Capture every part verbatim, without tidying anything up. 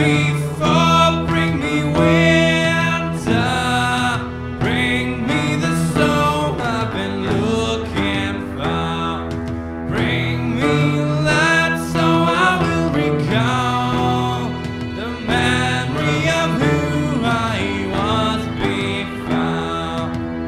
fall, bring me winter, bring me the snow I've been looking for, bring me light so I will recall the memory of who I was before.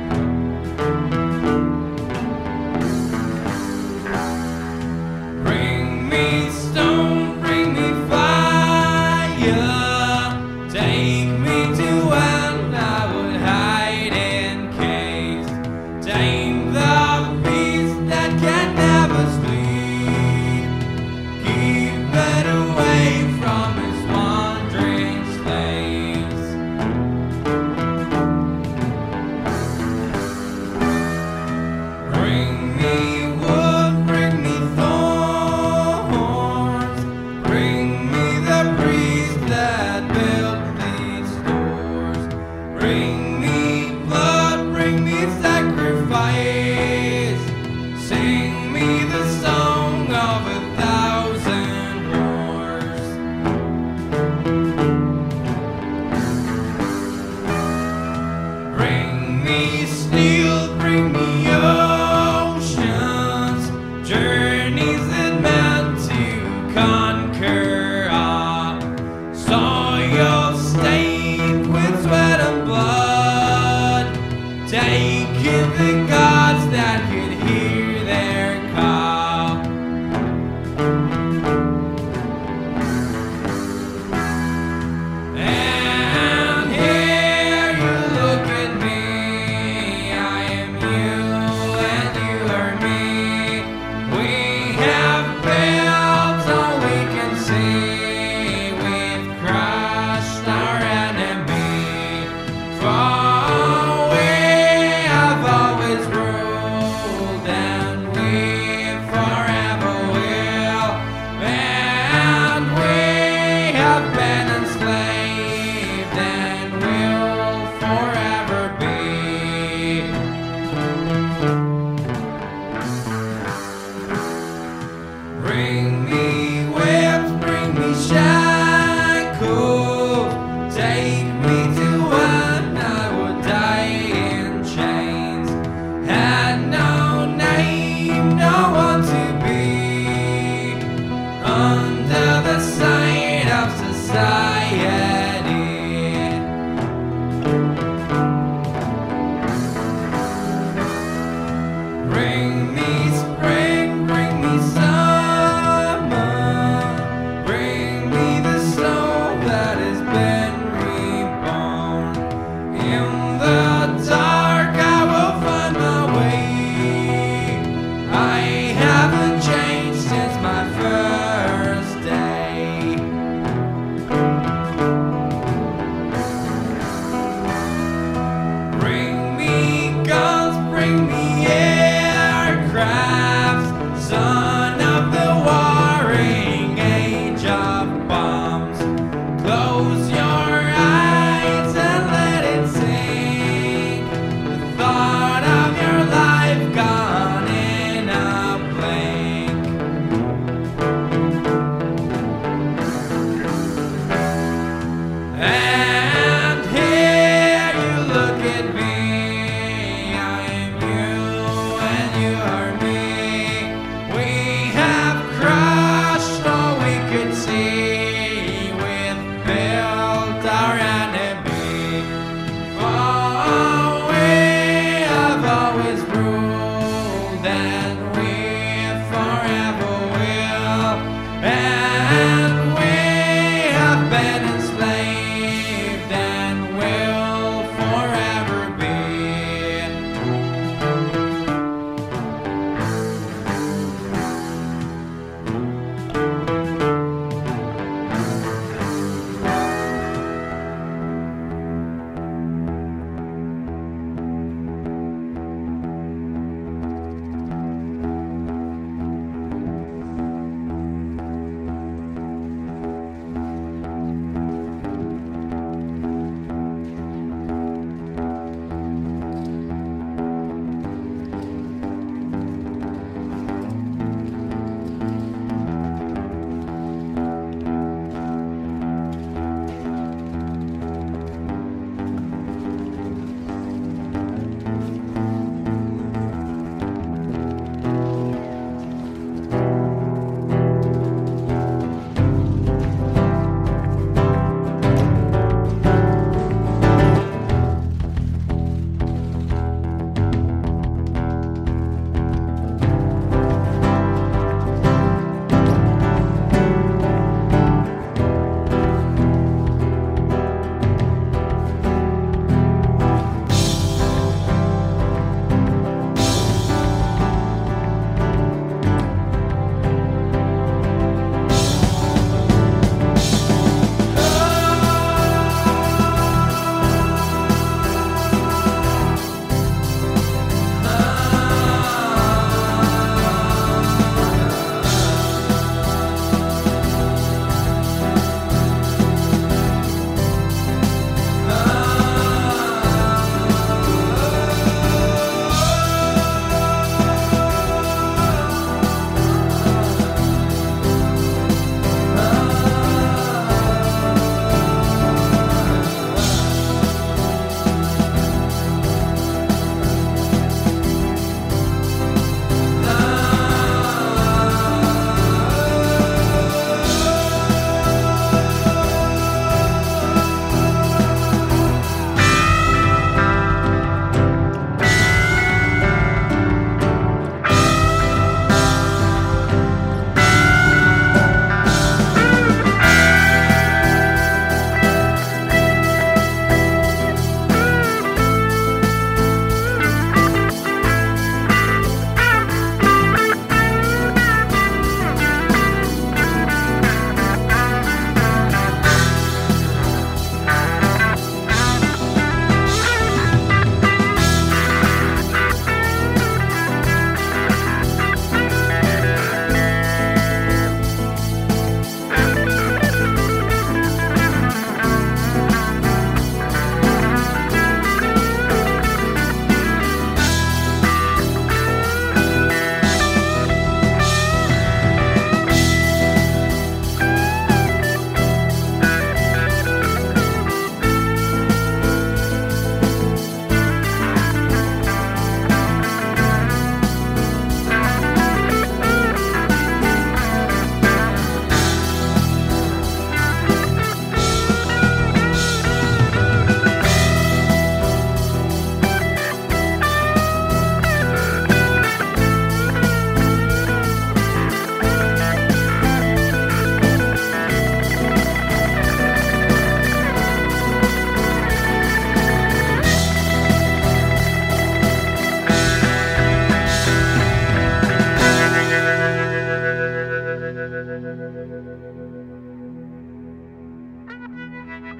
Bring me stone, bring me fire, take me to when I would hide in caves, tame the beast that can never sleep, keep it away from his wandering slaves. Bring me wood, bring me thorns, bring me the priest that built these doors, bring me blood, bring me sacrifice, sing me the song of a thousand wars. Bring me steel, bring me oceans, journeys that meant to conquer all, soil stained with sweat and blood, taking the gods that could hear their call. And here you look at me, I am you and you are me. We have built all we can see, we've crushed our enemy, for we have always ruled and we forever will, and we have been enslaved and will forever be. Bring me whips, bring me shackles, take me to when I would die in chains, had no name, no one to be, under the sight of society.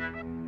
Bye.